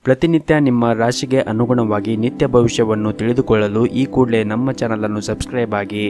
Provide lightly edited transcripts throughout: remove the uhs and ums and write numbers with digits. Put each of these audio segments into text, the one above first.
ಪ್ರತಿನಿತ್ಯ ನಿಮ್ಮ ರಾಶಿಗೆ ಅನುಗುಣವಾಗಿ ನಿತ್ಯ ಭವಿಷ್ಯವನ್ನು ತಿಳಿದುಕೊಳ್ಳಲು ಈ ಕೂಡಲೇ ನಮ್ಮ ಚಾನಲನ್ನು ಸಬ್ಸ್ಕ್ರೈಬ್ ಆಗಿ.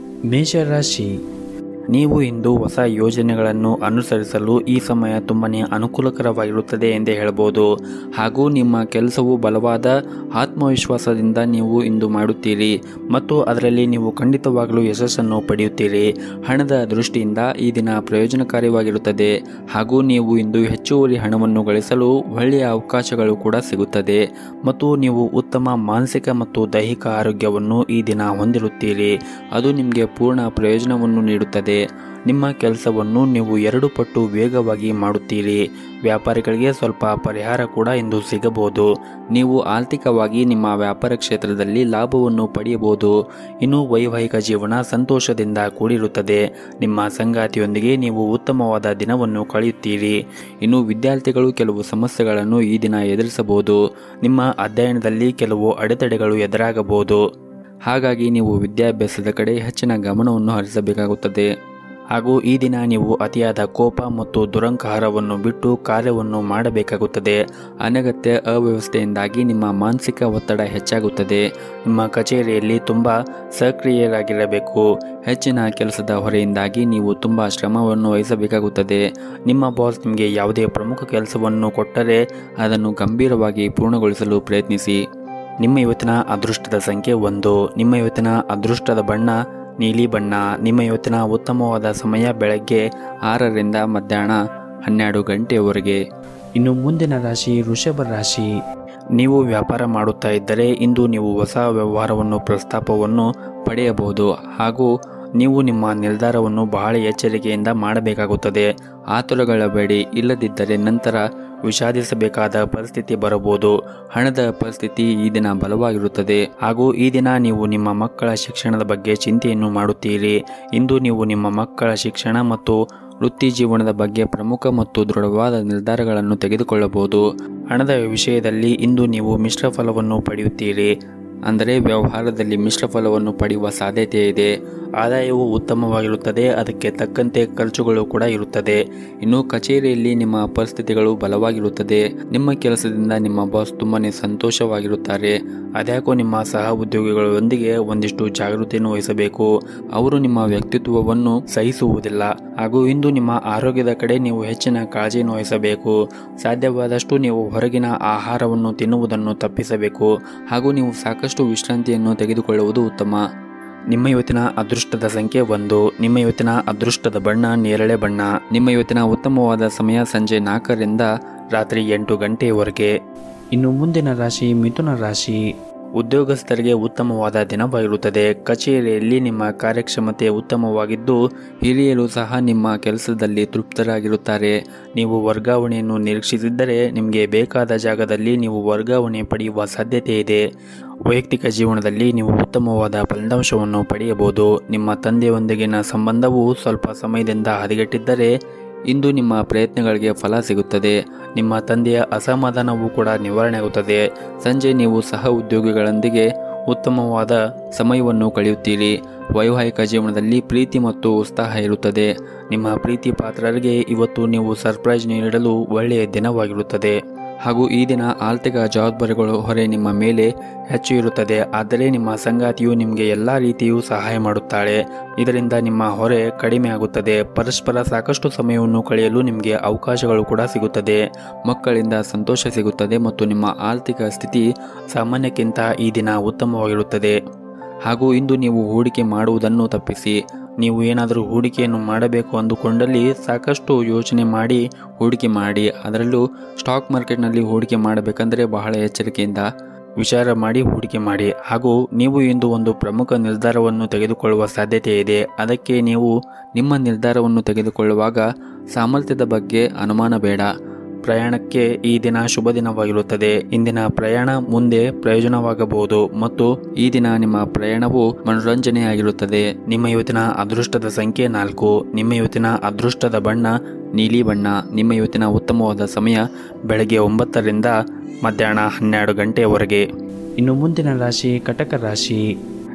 ಮೇಷರಾಶಿ, ನೀವು ಇಂದು ಹೊಸ ಯೋಜನೆಗಳನ್ನು ಅನುಸರಿಸಲು ಈ ಸಮಯ ತುಂಬನೇ ಅನುಕೂಲಕರವಾಗಿರುತ್ತದೆ ಎಂದೇ ಹೇಳಬಹುದು. ಹಾಗೂ ನಿಮ್ಮ ಕೆಲಸವು ಬಲವಾದ ಆತ್ಮವಿಶ್ವಾಸದಿಂದ ನೀವು ಇಂದು ಮಾಡುತ್ತೀರಿ ಮತ್ತು ಅದರಲ್ಲಿ ನೀವು ಖಂಡಿತವಾಗಲೂ ಯಶಸ್ಸನ್ನು ಪಡೆಯುತ್ತೀರಿ. ಹಣದ ದೃಷ್ಟಿಯಿಂದ ಈ ದಿನ ಪ್ರಯೋಜನಕಾರಿಯಾಗಿರುತ್ತದೆ ಹಾಗೂ ನೀವು ಇಂದು ಹೆಚ್ಚುವರಿ ಹಣವನ್ನು ಗಳಿಸಲು ಒಳ್ಳೆಯ ಅವಕಾಶಗಳು ಕೂಡ ಸಿಗುತ್ತದೆ ಮತ್ತು ನೀವು ಉತ್ತಮ ಮಾನಸಿಕ ಮತ್ತು ದೈಹಿಕ ಆರೋಗ್ಯವನ್ನು ಈ ದಿನ ಹೊಂದಿರುತ್ತೀರಿ. ಅದು ನಿಮಗೆ ಪೂರ್ಣ ಪ್ರಯೋಜನವನ್ನು ನೀಡುತ್ತದೆ. ನಿಮ್ಮ ಕೆಲಸವನ್ನು ನೀವು 2 ಪಟ್ಟು ವೇಗವಾಗಿ ಮಾಡುತ್ತೀರಿ. ವ್ಯಾಪಾರಿಗಳಿಗೆ ಸ್ವಲ್ಪ ಪರಿಹಾರ ಕೂಡ ಇಂದು ಸಿಗಬಹುದು. ನೀವು ಆರ್ಥಿಕವಾಗಿ ನಿಮ್ಮ ವ್ಯಾಪಾರ ಕ್ಷೇತ್ರದಲ್ಲಿ ಲಾಭವನ್ನು ಪಡೆಯಬಹುದು. ಇನ್ನು ವೈವಾಹಿಕ ಜೀವನ ಸಂತೋಷದಿಂದ ಕೂಡಿರುತ್ತದೆ. ನಿಮ್ಮ ಸಂಗಾತಿಯೊಂದಿಗೆ ನೀವು ಉತ್ತಮವಾದ ದಿನವನ್ನು ಕಳೆಯುತ್ತೀರಿ. ಇನ್ನು ವಿದ್ಯಾರ್ಥಿಗಳು ಕೆಲವು ಸಮಸ್ಯೆಗಳನ್ನು ಈ ದಿನ ಎದುರಿಸಬಹುದು. ನಿಮ್ಮ ಅಧ್ಯಯನದಲ್ಲಿ ಕೆಲವು ಅಡೆತಡೆಗಳು ಎದುರಾಗಬಹುದು. ಹಾಗಾಗಿ ನೀವು ವಿದ್ಯಾಭ್ಯಾಸದ ಕಡೆ ಹೆಚ್ಚಿನ ಗಮನವನ್ನು ಹರಿಸಬೇಕಾಗುತ್ತದೆ. ಹಾಗೂ ಈ ದಿನ ನೀವು ಅತಿಯಾದ ಕೋಪ ಮತ್ತು ದುರಂಕಾರವನ್ನು ಬಿಟ್ಟು ಕಾರ್ಯವನ್ನು ಮಾಡಬೇಕಾಗುತ್ತದೆ. ಅನಗತ್ಯ ಅವ್ಯವಸ್ಥೆಯಿಂದಾಗಿ ನಿಮ್ಮ ಮಾನಸಿಕ ಒತ್ತಡ ಹೆಚ್ಚಾಗುತ್ತದೆ. ನಿಮ್ಮ ಕಚೇರಿಯಲ್ಲಿ ತುಂಬ ಸಕ್ರಿಯರಾಗಿರಬೇಕು. ಹೆಚ್ಚಿನ ಕೆಲಸದ ಹೊರೆಯಿಂದಾಗಿ ನೀವು ತುಂಬ ಶ್ರಮವನ್ನು ವಹಿಸಬೇಕಾಗುತ್ತದೆ. ನಿಮ್ಮ ಬಾಸ್ ನಿಮಗೆ ಯಾವುದೇ ಪ್ರಮುಖ ಕೆಲಸವನ್ನು ಕೊಟ್ಟರೆ ಅದನ್ನು ಗಂಭೀರವಾಗಿ ಪೂರ್ಣಗೊಳಿಸಲು ಪ್ರಯತ್ನಿಸಿ. ನಿಮ್ಮ ಇವತ್ತಿನ ಅದೃಷ್ಟದ ಸಂಖ್ಯೆ 1. ನಿಮ್ಮ ಇವತ್ತಿನ ಅದೃಷ್ಟದ ಬಣ್ಣ ನೀಲಿ ಬಣ್ಣ. ನಿಮ್ಮ ಇವತ್ತಿನ ಉತ್ತಮವಾದ ಸಮಯ ಬೆಳಗ್ಗೆ 6ರಿಂದ ಮಧ್ಯಾಹ್ನ 12 ಗಂಟೆಯವರೆಗೆ. ಇನ್ನು ಮುಂದಿನ ರಾಶಿ ವೃಷಭ ರಾಶಿ. ನೀವು ವ್ಯಾಪಾರ ಮಾಡುತ್ತಾ ಇದ್ದರೆ ಇಂದು ನೀವು ಹೊಸ ವ್ಯವಹಾರವನ್ನು ಪ್ರಸ್ತಾಪವನ್ನು ಪಡೆಯಬಹುದು ಹಾಗೂ ನೀವು ನಿಮ್ಮ ನಿರ್ಧಾರವನ್ನು ಬಹಳ ಎಚ್ಚರಿಕೆಯಿಂದ ಮಾಡಬೇಕಾಗುತ್ತದೆ. ಆತುರಗೊಳ್ಳಬೇಡಿ, ಇಲ್ಲದಿದ್ದರೆ ನಂತರ ವಿಷಾದಿಸಬೇಕಾದ ಪರಿಸ್ಥಿತಿ ಬರಬಹುದು. ಹಣದ ಪರಿಸ್ಥಿತಿ ಈ ದಿನ ಬಲವಾಗಿರುತ್ತದೆ ಹಾಗೂ ಈ ದಿನ ನೀವು ನಿಮ್ಮ ಮಕ್ಕಳ ಶಿಕ್ಷಣದ ಬಗ್ಗೆ ಚಿಂತೆಯನ್ನು ಮಾಡುತ್ತೀರಿ. ಇಂದು ನೀವು ನಿಮ್ಮ ಮಕ್ಕಳ ಶಿಕ್ಷಣ ಮತ್ತು ವೃತ್ತಿ ಜೀವನದ ಬಗ್ಗೆ ಪ್ರಮುಖ ಮತ್ತು ದೃಢವಾದ ನಿರ್ಧಾರಗಳನ್ನು ತೆಗೆದುಕೊಳ್ಳಬಹುದು. ಹಣದ ವಿಷಯದಲ್ಲಿ ಇಂದು ನೀವು ಮಿಶ್ರ ಫಲವನ್ನು ಪಡೆಯುತ್ತೀರಿ. ಅಂದರೆ ವ್ಯವಹಾರದಲ್ಲಿ ಮಿಶ್ರ ಫಲವನ್ನು ಪಡೆಯುವ ಸಾಧ್ಯತೆ ಇದೆ. ಆದಾಯವು ಉತ್ತಮವಾಗಿರುತ್ತದೆ, ಅದಕ್ಕೆ ತಕ್ಕಂತೆ ಖರ್ಚುಗಳು ಕೂಡ ಇರುತ್ತದೆ. ಇನ್ನು ಕಚೇರಿಯಲ್ಲಿ ನಿಮ್ಮ ಪರಿಸ್ಥಿತಿಗಳು ಬಲವಾಗಿರುತ್ತದೆ. ನಿಮ್ಮ ಕೆಲಸದಿಂದ ನಿಮ್ಮ ಬಾಸ್ ತುಂಬಾನೇ ಸಂತೋಷವಾಗಿರುತ್ತಾರೆ. ಅದ್ಯಾಕೋ ನಿಮ್ಮ ಸಹ ಉದ್ಯೋಗಿಗಳೊಂದಿಗೆ ಒಂದಿಷ್ಟು ಜಾಗೃತಿಯನ್ನು ವಹಿಸಬೇಕು. ಅವರು ನಿಮ್ಮ ವ್ಯಕ್ತಿತ್ವವನ್ನು ಸಹಿಸುವುದಿಲ್ಲ. ಹಾಗೂ ಇಂದು ನಿಮ್ಮ ಆರೋಗ್ಯದ ಕಡೆ ನೀವು ಹೆಚ್ಚಿನ ಕಾಳಜಿಯನ್ನು ವಹಿಸಬೇಕು. ಸಾಧ್ಯವಾದಷ್ಟು ನೀವು ಹೊರಗಿನ ಆಹಾರವನ್ನು ತಿನ್ನುವುದನ್ನು ತಪ್ಪಿಸಬೇಕು ಹಾಗೂ ನೀವು ಸಾಕಷ್ಟು ವಿಶ್ರಾಂತಿಯನ್ನು ತೆಗೆದುಕೊಳ್ಳುವುದು ಉತ್ತಮ. ನಿಮ್ಮ ಇವತ್ತಿನ ಅದೃಷ್ಟದ ಸಂಖ್ಯೆ 1. ನಿಮ್ಮ ಇವತ್ತಿನ ಅದೃಷ್ಟದ ಬಣ್ಣ ನೇರಳೆ ಬಣ್ಣ. ನಿಮ್ಮ ಇವತ್ತಿನ ಉತ್ತಮವಾದ ಸಮಯ ಸಂಜೆ 4ರಿಂದ ರಾತ್ರಿ 8 ಗಂಟೆಯವರೆಗೆ. ಇನ್ನು ಮುಂದಿನ ರಾಶಿ ಮಿಥುನ ರಾಶಿ. ಉದ್ಯೋಗಸ್ಥರಿಗೆ ಉತ್ತಮವಾದ ದಿನವಾಗಿರುತ್ತದೆ. ಕಚೇರಿಯಲ್ಲಿ ನಿಮ್ಮ ಕಾರ್ಯಕ್ಷಮತೆ ಉತ್ತಮವಾಗಿದ್ದು ಹಿರಿಯರು ಸಹ ನಿಮ್ಮ ಕೆಲಸದಲ್ಲಿ ತೃಪ್ತರಾಗಿರುತ್ತಾರೆ. ನೀವು ವರ್ಗಾವಣೆಯನ್ನು ನಿರೀಕ್ಷಿಸಿದ್ದರೆ ನಿಮಗೆ ಬೇಕಾದ ಜಾಗದಲ್ಲಿ ನೀವು ವರ್ಗಾವಣೆ ಪಡೆಯುವ ಸಾಧ್ಯತೆ ಇದೆ. ವೈಯಕ್ತಿಕ ಜೀವನದಲ್ಲಿ ನೀವು ಉತ್ತಮವಾದ ಫಲಿತಾಂಶವನ್ನು ಪಡೆಯಬಹುದು. ನಿಮ್ಮ ತಂದೆಯೊಂದಿಗಿನ ಸಂಬಂಧವು ಸ್ವಲ್ಪ ಸಮಯದಿಂದ ಹದಗೆಟ್ಟಿದ್ದರೆ ಇಂದು ನಿಮ್ಮ ಪ್ರಯತ್ನಗಳಿಗೆ ಫಲ ಸಿಗುತ್ತದೆ. ನಿಮ್ಮ ತಂದೆಯ ಅಸಮಾಧಾನವೂ ಕೂಡ ನಿವಾರಣೆಯಾಗುತ್ತದೆ. ಸಂಜೆ ನೀವು ಸಹ ಉದ್ಯೋಗಿಗಳೊಂದಿಗೆ ಉತ್ತಮವಾದ ಸಮಯವನ್ನು ಕಳೆಯುತ್ತೀರಿ. ವೈವಾಹಿಕ ಜೀವನದಲ್ಲಿ ಪ್ರೀತಿ ಮತ್ತು ಉತ್ಸಾಹ ಇರುತ್ತದೆ. ನಿಮ್ಮ ಪ್ರೀತಿ ಪಾತ್ರರಿಗೆ ಇವತ್ತು ನೀವು ಸರ್ಪ್ರೈಸ್ ನೀಡಲು ಒಳ್ಳೆಯ ದಿನವಾಗಿರುತ್ತದೆ. ಹಾಗೂ ಈ ದಿನ ಆರ್ಥಿಕ ಜವಾಬ್ದಾರಿಗಳು ಹೊರೆ ನಿಮ್ಮ ಮೇಲೆ ಹೆಚ್ಚು ಇರುತ್ತದೆ. ಆದರೆ ನಿಮ್ಮ ಸಂಗಾತಿಯು ನಿಮಗೆ ಎಲ್ಲ ರೀತಿಯೂ ಸಹಾಯ ಮಾಡುತ್ತಾಳೆ. ಇದರಿಂದ ನಿಮ್ಮ ಹೊರೆ ಕಡಿಮೆ ಆಗುತ್ತದೆ. ಪರಸ್ಪರ ಸಾಕಷ್ಟು ಸಮಯವನ್ನು ಕಳೆಯಲು ನಿಮಗೆ ಅವಕಾಶಗಳು ಕೂಡ ಸಿಗುತ್ತದೆ. ಮಕ್ಕಳಿಂದ ಸಂತೋಷ ಸಿಗುತ್ತದೆ ಮತ್ತು ನಿಮ್ಮ ಆರ್ಥಿಕ ಸ್ಥಿತಿ ಸಾಮಾನ್ಯಕ್ಕಿಂತ ಈ ದಿನ ಉತ್ತಮವಾಗಿರುತ್ತದೆ. ಹಾಗೂ ಇಂದು ನೀವು ಹೂಡಿಕೆ ಮಾಡುವುದನ್ನು ತಪ್ಪಿಸಿ. ನೀವು ಏನಾದರೂ ಹೂಡಿಕೆಯನ್ನು ಮಾಡಬೇಕು ಅಂದುಕೊಂಡಲ್ಲಿ ಸಾಕಷ್ಟು ಯೋಚನೆ ಮಾಡಿ ಹೂಡಿಕೆ ಮಾಡಿ. ಅದರಲ್ಲೂ ಸ್ಟಾಕ್ ಮಾರ್ಕೆಟ್ನಲ್ಲಿ ಹೂಡಿಕೆ ಮಾಡಬೇಕಂದ್ರೆ ಬಹಳ ಎಚ್ಚರಿಕೆಯಿಂದ ವಿಚಾರ ಮಾಡಿ ಹೂಡಿಕೆ ಮಾಡಿ. ಹಾಗೂ ನೀವು ಇಂದು ಒಂದು ಪ್ರಮುಖ ನಿರ್ಧಾರವನ್ನು ತೆಗೆದುಕೊಳ್ಳುವ ಸಾಧ್ಯತೆ ಇದೆ. ಅದಕ್ಕೆ ನೀವು ನಿಮ್ಮ ನಿರ್ಧಾರವನ್ನು ತೆಗೆದುಕೊಳ್ಳುವಾಗ ಸಾಮರ್ಥ್ಯದ ಬಗ್ಗೆ ಅನುಮಾನ ಬೇಡ. ಪ್ರಯಾಣಕ್ಕೆ ಈ ದಿನ ಶುಭ ದಿನವಾಗಿರುತ್ತದೆ. ಇಂದಿನ ಪ್ರಯಾಣ ಮುಂದೆ ಪ್ರಯೋಜನವಾಗಬಹುದು ಮತ್ತು ಈ ದಿನ ನಿಮ್ಮ ಪ್ರಯಾಣವು ಮನೋರಂಜನೆಯಾಗಿರುತ್ತದೆ. ನಿಮ್ಮ ಇವತ್ತಿನ ಅದೃಷ್ಟದ ಸಂಖ್ಯೆ 4. ನಿಮ್ಮ ಇವತ್ತಿನ ಅದೃಷ್ಟದ ಬಣ್ಣ ನೀಲಿ ಬಣ್ಣ. ನಿಮ್ಮ ಇವತ್ತಿನ ಉತ್ತಮವಾದ ಸಮಯ ಬೆಳಗ್ಗೆ 9ರಿಂದ ಮಧ್ಯಾಹ್ನ 12 ಗಂಟೆಯವರೆಗೆ. ಇನ್ನು ಮುಂದಿನ ರಾಶಿ ಕಟಕ ರಾಶಿ.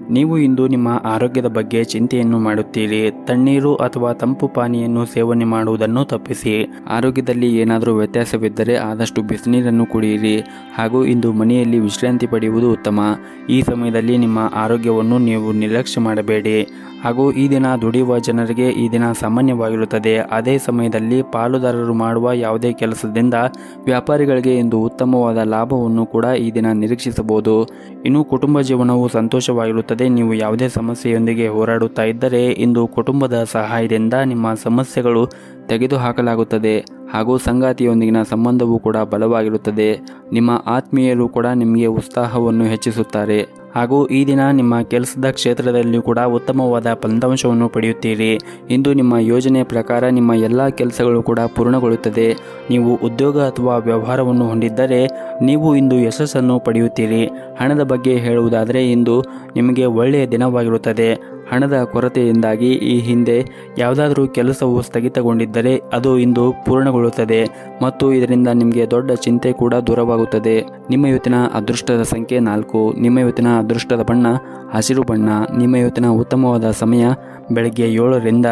ನೀವು ಇಂದು ನಿಮ್ಮ ಆರೋಗ್ಯದ ಬಗ್ಗೆ ಚಿಂತೆಯನ್ನು ಮಾಡುತ್ತೀರಿ. ತಣ್ಣೀರು ಅಥವಾ ತಂಪು ಪಾನೀಯನ್ನು ಸೇವನೆ ಮಾಡುವುದನ್ನು ತಪ್ಪಿಸಿ. ಆರೋಗ್ಯದಲ್ಲಿ ಏನಾದರೂ ವ್ಯತ್ಯಾಸವಿದ್ದರೆ ಆದಷ್ಟು ಬಿಸಿನೀರನ್ನು ಕುಡಿಯಿರಿ. ಹಾಗೂ ಇಂದು ಮನೆಯಲ್ಲಿ ವಿಶ್ರಾಂತಿ ಪಡೆಯುವುದು ಉತ್ತಮ. ಈ ಸಮಯದಲ್ಲಿ ನಿಮ್ಮ ಆರೋಗ್ಯವನ್ನು ನೀವು ನಿರ್ಲಕ್ಷ್ಯ ಮಾಡಬೇಡಿ. ಹಾಗೂ ಈ ದಿನ ದುಡಿಯುವ ಜನರಿಗೆ ಈ ದಿನ ಸಾಮಾನ್ಯವಾಗಿರುತ್ತದೆ. ಅದೇ ಸಮಯದಲ್ಲಿ ಪಾಲುದಾರರು ಮಾಡುವ ಯಾವುದೇ ಕೆಲಸದಿಂದ ವ್ಯಾಪಾರಿಗಳಿಗೆ ಇಂದು ಉತ್ತಮವಾದ ಲಾಭವನ್ನು ಕೂಡ ಈ ದಿನ ನಿರೀಕ್ಷಿಸಬಹುದು. ಇನ್ನು ಕುಟುಂಬ ಜೀವನವು ಸಂತೋಷವಾಗಿರುತ್ತದೆ. ನೀವು ಯಾವುದೇ ಸಮಸ್ಯೆಯೊಂದಿಗೆ ಹೋರಾಡುತ್ತಾ ಇದ್ದರೆ ಇಂದು ಕುಟುಂಬದ ಸಹಾಯದಿಂದ ನಿಮ್ಮ ಸಮಸ್ಯೆಗಳು ತೆಗೆದುಹಾಕಲಾಗುತ್ತದೆ. ಹಾಗೂ ಸಂಗಾತಿಯೊಂದಿಗಿನ ಸಂಬಂಧವೂ ಕೂಡ ಬಲವಾಗಿರುತ್ತದೆ. ನಿಮ್ಮ ಆತ್ಮೀಯರು ಕೂಡ ನಿಮಗೆ ಉತ್ಸಾಹವನ್ನು ಹೆಚ್ಚಿಸುತ್ತಾರೆ. ಹಾಗೂ ಈ ದಿನ ನಿಮ್ಮ ಕೆಲಸದ ಕ್ಷೇತ್ರದಲ್ಲಿ ಕೂಡ ಉತ್ತಮವಾದ ಫಲಿತಾಂಶವನ್ನು ಪಡೆಯುತ್ತೀರಿ. ಇಂದು ನಿಮ್ಮ ಯೋಜನೆ ಪ್ರಕಾರ ನಿಮ್ಮ ಎಲ್ಲ ಕೆಲಸಗಳು ಕೂಡ ಪೂರ್ಣಗೊಳ್ಳುತ್ತದೆ. ನೀವು ಉದ್ಯೋಗ ಅಥವಾ ವ್ಯವಹಾರವನ್ನು ಹೊಂದಿದ್ದರೆ ನೀವು ಇಂದು ಯಶಸ್ಸನ್ನು ಪಡೆಯುತ್ತೀರಿ. ಹಣದ ಬಗ್ಗೆ ಹೇಳುವುದಾದರೆ ಇಂದು ನಿಮಗೆ ಒಳ್ಳೆಯ ದಿನವಾಗಿರುತ್ತದೆ. ಹಣದ ಕೊರತೆಯಿಂದಾಗಿ ಈ ಹಿಂದೆ ಯಾವುದಾದ್ರೂ ಕೆಲಸವು ಸ್ಥಗಿತಗೊಂಡಿದ್ದರೆ ಅದು ಇಂದು ಪೂರ್ಣಗೊಳ್ಳುತ್ತದೆ ಮತ್ತು ಇದರಿಂದ ನಿಮಗೆ ದೊಡ್ಡ ಚಿಂತೆ ಕೂಡ ದೂರವಾಗುತ್ತದೆ. ನಿಮ್ಮ ಇವತ್ತಿನ ಅದೃಷ್ಟದ ಸಂಖ್ಯೆ 4. ನಿಮ್ಮ ಇವತ್ತಿನ ಅದೃಷ್ಟದ ಬಣ್ಣ ಹಸಿರು ಬಣ್ಣ. ನಿಮ್ಮ ಇವತ್ತಿನ ಉತ್ತಮವಾದ ಸಮಯ ಬೆಳಗ್ಗೆ 7 ರಿಂದ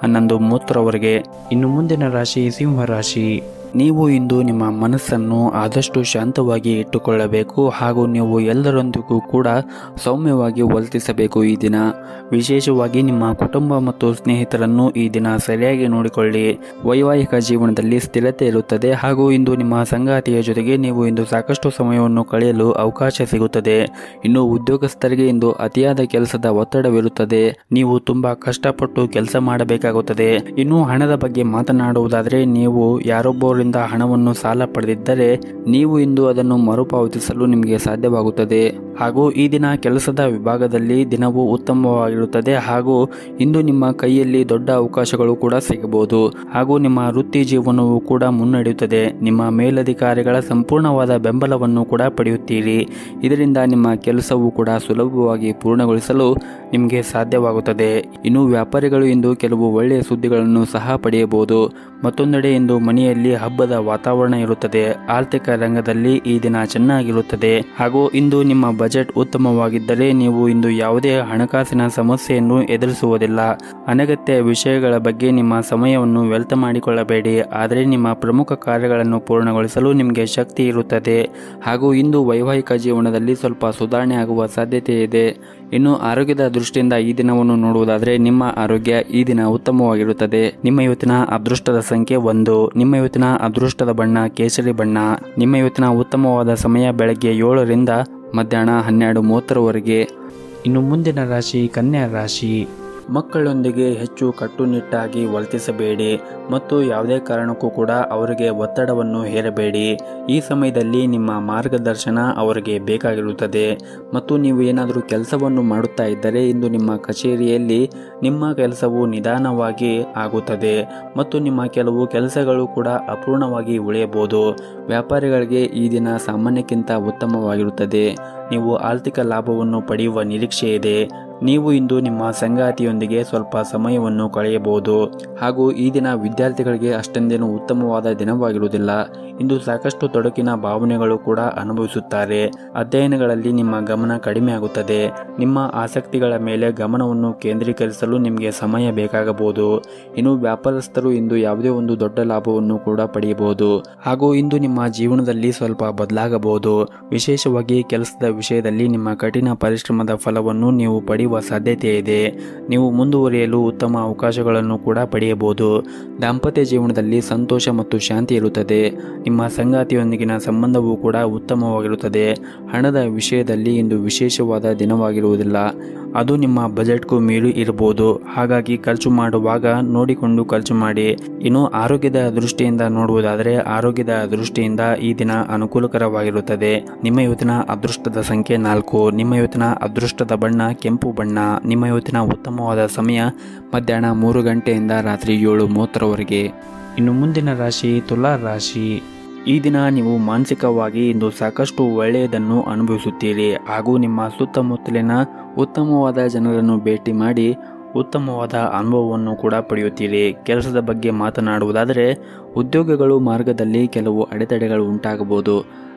11:30 ಇನ್ನು ಮುಂದಿನ ರಾಶಿ ಸಿಂಹ ರಾಶಿ. ನೀವು ಇಂದು ನಿಮ್ಮ ಮನಸ್ಸನ್ನು ಆದಷ್ಟು ಶಾಂತವಾಗಿ ಇಟ್ಟುಕೊಳ್ಳಬೇಕು. ಹಾಗೂ ನೀವು ಎಲ್ಲರೊಂದಿಗೂ ಕೂಡ ಸೌಮ್ಯವಾಗಿ ವರ್ತಿಸಬೇಕು. ಈ ದಿನ ವಿಶೇಷವಾಗಿ ನಿಮ್ಮ ಕುಟುಂಬ ಮತ್ತು ಸ್ನೇಹಿತರನ್ನು ಈ ದಿನ ಸರಿಯಾಗಿ ನೋಡಿಕೊಳ್ಳಿ. ವೈವಾಹಿಕ ಜೀವನದಲ್ಲಿ ಸ್ಥಿರತೆ ಇರುತ್ತದೆ. ಹಾಗೂ ಇಂದು ನಿಮ್ಮ ಸಂಗಾತಿಯ ಜೊತೆಗೆ ನೀವು ಇಂದು ಸಾಕಷ್ಟು ಸಮಯವನ್ನು ಕಳೆಯಲು ಅವಕಾಶ ಸಿಗುತ್ತದೆ. ಇನ್ನು ಉದ್ಯೋಗಸ್ಥರಿಗೆ ಇಂದು ಅತಿಯಾದ ಕೆಲಸದ ಒತ್ತಡವಿರುತ್ತದೆ. ನೀವು ತುಂಬಾ ಕಷ್ಟಪಟ್ಟು ಕೆಲಸ ಮಾಡಬೇಕಾಗುತ್ತದೆ. ಇನ್ನು ಹಣದ ಬಗ್ಗೆ ಮಾತನಾಡುವುದಾದರೆ ನೀವು ಯಾರೊಬ್ಬರು ಹಣವನ್ನು ಸಾಲ ಪಡೆದಿದ್ದರೆ ನೀವು ಇಂದು ಅದನ್ನು ಮರುಪಾವತಿಸಲು ನಿಮಗೆ ಸಾಧ್ಯವಾಗುತ್ತದೆ. ಹಾಗೂ ಈ ದಿನ ಕೆಲಸದ ವಿಭಾಗದಲ್ಲಿ ದಿನವೂ ಉತ್ತಮವಾಗಿರುತ್ತದೆ. ಹಾಗೂ ಇಂದು ನಿಮ್ಮ ಕೈಯಲ್ಲಿ ದೊಡ್ಡ ಅವಕಾಶಗಳು ಕೂಡ ಸಿಗಬಹುದು. ಹಾಗೂ ನಿಮ್ಮ ವೃತ್ತಿ ಜೀವನವೂ ಕೂಡ ಮುನ್ನಡೆಯುತ್ತದೆ. ನಿಮ್ಮ ಮೇಲಧಿಕಾರಿಗಳ ಸಂಪೂರ್ಣವಾದ ಬೆಂಬಲವನ್ನು ಕೂಡ ಪಡೆಯುತ್ತೀರಿ. ಇದರಿಂದ ನಿಮ್ಮ ಕೆಲಸವೂ ಕೂಡ ಸುಲಭವಾಗಿ ಪೂರ್ಣಗೊಳಿಸಲು ನಿಮಗೆ ಸಾಧ್ಯವಾಗುತ್ತದೆ. ಇನ್ನು ವ್ಯಾಪಾರಿಗಳು ಇಂದು ಕೆಲವು ಒಳ್ಳೆಯ ಸುದ್ದಿಗಳನ್ನು ಸಹ ಪಡೆಯಬಹುದು. ಮತ್ತೊಂದೆಡೆ ಇಂದು ಮನೆಯಲ್ಲಿ ಹಬ್ಬದ ವಾತಾವರಣ ಇರುತ್ತದೆ. ಆರ್ಥಿಕ ರಂಗದಲ್ಲಿ ಈ ದಿನ ಚೆನ್ನಾಗಿರುತ್ತದೆ. ಹಾಗೂ ಇಂದು ನಿಮ್ಮ ಬಜೆಟ್ ಉತ್ತಮವಾಗಿದ್ದರೆ ನೀವು ಇಂದು ಯಾವುದೇ ಹಣಕಾಸಿನ ಸಮಸ್ಯೆಯನ್ನು ಎದುರಿಸುವುದಿಲ್ಲ. ಅನಗತ್ಯ ವಿಷಯಗಳ ಬಗ್ಗೆ ನಿಮ್ಮ ಸಮಯವನ್ನು ವ್ಯರ್ಥ ಮಾಡಿಕೊಳ್ಳಬೇಡಿ. ಆದರೆ ನಿಮ್ಮ ಪ್ರಮುಖ ಕಾರ್ಯಗಳನ್ನು ಪೂರ್ಣಗೊಳಿಸಲು ನಿಮಗೆ ಶಕ್ತಿ ಇರುತ್ತದೆ. ಹಾಗೂ ಇಂದು ವೈವಾಹಿಕ ಜೀವನದಲ್ಲಿ ಸ್ವಲ್ಪ ಸುಧಾರಣೆ ಆಗುವ ಸಾಧ್ಯತೆ ಇದೆ. ಇನ್ನು ಆರೋಗ್ಯದ ದೃಷ್ಟಿಯಿಂದ ಈ ದಿನವನ್ನು ನೋಡುವುದಾದರೆ ನಿಮ್ಮ ಆರೋಗ್ಯ ಈ ದಿನ ಉತ್ತಮವಾಗಿರುತ್ತದೆ. ನಿಮ್ಮ ಇವತ್ತಿನ ಅದೃಷ್ಟದ ಸಂಖ್ಯೆ 1. ನಿಮ್ಮ ಇವತ್ತಿನ ಅದೃಷ್ಟದ ಬಣ್ಣ ಕೇಸರಿ ಬಣ್ಣ. ನಿಮ್ಮ ಇವತ್ತಿನ ಉತ್ತಮವಾದ ಸಮಯ ಬೆಳಗ್ಗೆ 7 ರಿಂದ ಮಧ್ಯಾಹ್ನ 12:30 ಇನ್ನು ಮುಂದಿನ ರಾಶಿ ಕನ್ಯಾ ರಾಶಿ. ಮಕ್ಕಳೊಂದಿಗೆ ಹೆಚ್ಚು ಕಟ್ಟುನಿಟ್ಟಾಗಿ ವರ್ತಿಸಬೇಡಿ ಮತ್ತು ಯಾವುದೇ ಕಾರಣಕ್ಕೂ ಕೂಡ ಅವರಿಗೆ ಒತ್ತಡವನ್ನು ಹೇರಬೇಡಿ. ಈ ಸಮಯದಲ್ಲಿ ನಿಮ್ಮ ಮಾರ್ಗದರ್ಶನ ಅವರಿಗೆ ಬೇಕಾಗಿರುತ್ತದೆ. ಮತ್ತು ನೀವು ಏನಾದರೂ ಕೆಲಸವನ್ನು ಮಾಡುತ್ತಾ ಇದ್ದರೆ ಇಂದು ನಿಮ್ಮ ಕಚೇರಿಯಲ್ಲಿ ನಿಮ್ಮ ಕೆಲಸವು ನಿಧಾನವಾಗಿ ಆಗುತ್ತದೆ ಮತ್ತು ನಿಮ್ಮ ಕೆಲವು ಕೆಲಸಗಳು ಕೂಡ ಅಪೂರ್ಣವಾಗಿ ಉಳಿಯಬಹುದು. ವ್ಯಾಪಾರಿಗಳಿಗೆ ಈ ದಿನ ಸಾಮಾನ್ಯಕ್ಕಿಂತ ಉತ್ತಮವಾಗಿರುತ್ತದೆ. ನೀವು ಆರ್ಥಿಕ ಲಾಭವನ್ನು ಪಡೆಯುವ ನಿರೀಕ್ಷೆ ಇದೆ. ನೀವು ಇಂದು ನಿಮ್ಮ ಸಂಗಾತಿಯೊಂದಿಗೆ ಸ್ವಲ್ಪ ಸಮಯವನ್ನು ಕಳೆಯಬಹುದು. ಹಾಗೂ ಈ ದಿನ ವಿದ್ಯಾರ್ಥಿಗಳಿಗೆ ಅಷ್ಟೊಂದೇನು ಉತ್ತಮವಾದ ದಿನವಾಗಿರುವುದಿಲ್ಲ. ಇಂದು ಸಾಕಷ್ಟು ತೊಡಕಿನ ಭಾವನೆಗಳು ಕೂಡ ಅನುಭವಿಸುತ್ತಾರೆ. ಅಧ್ಯಯನಗಳಲ್ಲಿ ನಿಮ್ಮ ಗಮನ ಕಡಿಮೆ ಆಗುತ್ತದೆ. ನಿಮ್ಮ ಆಸಕ್ತಿಗಳ ಮೇಲೆ ಗಮನವನ್ನು ಕೇಂದ್ರೀಕರಿಸಲು ನಿಮಗೆ ಸಮಯ ಬೇಕಾಗಬಹುದು. ಇನ್ನು ವ್ಯಾಪಾರಸ್ಥರು ಇಂದು ಯಾವುದೇ ಒಂದು ದೊಡ್ಡ ಲಾಭವನ್ನು ಕೂಡ ಪಡೆಯಬಹುದು. ಹಾಗೂ ಇಂದು ನಿಮ್ಮ ಜೀವನದಲ್ಲಿ ಸ್ವಲ್ಪ ಬದಲಾಗಬಹುದು. ವಿಶೇಷವಾಗಿ ಕೆಲಸದ ವಿಷಯದಲ್ಲಿ ನಿಮ್ಮ ಕಠಿಣ ಪರಿಶ್ರಮದ ಫಲವನ್ನು ನೀವು ಪಡೆಯುವ ಸಾಧ್ಯತೆ ಇದೆ. ನೀವು ಮುಂದುವರಿಯಲು ಉತ್ತಮ ಅವಕಾಶಗಳನ್ನು ಕೂಡ ಪಡೆಯಬಹುದು. ದಾಂಪತ್ಯ ಜೀವನದಲ್ಲಿ ಸಂತೋಷ ಮತ್ತು ಶಾಂತಿ ಇರುತ್ತದೆ. ನಿಮ್ಮ ಸಂಗಾತಿಯೊಂದಿಗಿನ ಸಂಬಂಧವೂ ಕೂಡ ಉತ್ತಮವಾಗಿರುತ್ತದೆ. ಹಣದ ವಿಷಯದಲ್ಲಿ ಇಂದು ವಿಶೇಷವಾದ ದಿನವಾಗಿರುವುದಿಲ್ಲ. ಅದು ನಿಮ್ಮ ಬಜೆಟ್ಗೂ ಮೀರಿ ಇರಬಹುದು. ಹಾಗಾಗಿ ಖರ್ಚು ಮಾಡುವಾಗ ನೋಡಿಕೊಂಡು ಖರ್ಚು ಮಾಡಿ. ಇನ್ನು ಆರೋಗ್ಯದ ದೃಷ್ಟಿಯಿಂದ ನೋಡುವುದಾದರೆ ಆರೋಗ್ಯದ ದೃಷ್ಟಿಯಿಂದ ಈ ದಿನ ಅನುಕೂಲಕರವಾಗಿರುತ್ತದೆ. ನಿಮ್ಮ ಇವತ್ತಿನ ಅದೃಷ್ಟದ ಸಂಖ್ಯೆ 4. ನಿಮ್ಮ ಇವತ್ತಿನ ಅದೃಷ್ಟದ ಬಣ್ಣ ಕೆಂಪು ಬಣ್ಣ. ನಿಮ್ಮ ಇವತ್ತಿನ ಉತ್ತಮವಾದ ಸಮಯ ಮಧ್ಯಾಹ್ನ 3 ಗಂಟೆಯಿಂದ ರಾತ್ರಿ 7:30 ಇನ್ನು ಮುಂದಿನ ರಾಶಿ ತುಲಾ ರಾಶಿ. ಈ ದಿನ ನೀವು ಮಾನಸಿಕವಾಗಿ ಇಂದು ಸಾಕಷ್ಟು ಒಳ್ಳೆಯದನ್ನು ಅನುಭವಿಸುತ್ತೀರಿ. ಹಾಗೂ ನಿಮ್ಮ ಸುತ್ತಮುತ್ತಲಿನ ಉತ್ತಮವಾದ ಜನರನ್ನು ಭೇಟಿ ಮಾಡಿ ಉತ್ತಮವಾದ ಅನುಭವವನ್ನು ಕೂಡ ಪಡೆಯುತ್ತೀರಿ. ಕೆಲಸದ ಬಗ್ಗೆ ಮಾತನಾಡುವುದಾದರೆ ಉದ್ಯೋಗಗಳು ಮಾರ್ಗದಲ್ಲಿ ಕೆಲವು ಅಡೆತಡೆಗಳು ಉಂಟಾಗಬಹುದು.